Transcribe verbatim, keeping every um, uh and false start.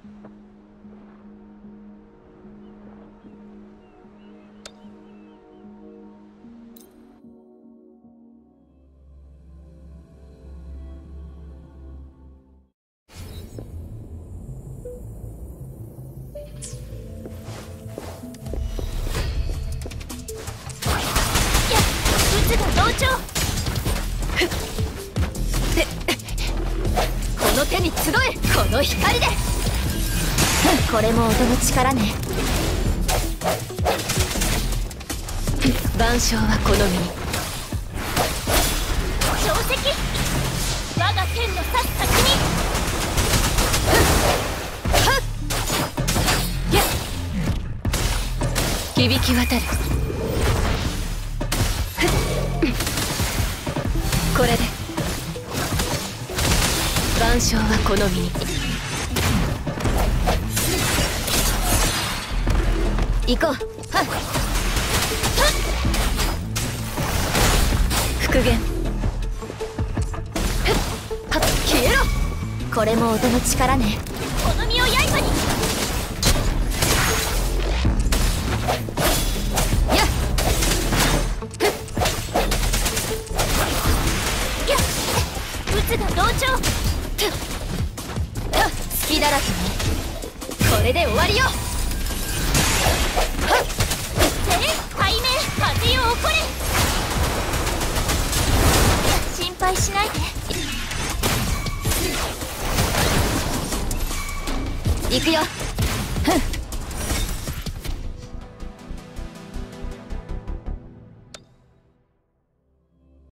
この手に集え、この光で。これも音の力ね。万象はこの身に。定石、我が剣の刺す先に。響き渡る。これで万象はこの身に。行こう。はっはっ復元。はっ消えろ。これも音の力ね。この身を刃に。やっやっ鬱が同調。隙だらけね。これで終わりよ。背面風よ起これ。心配しないで。行くよ。ふん。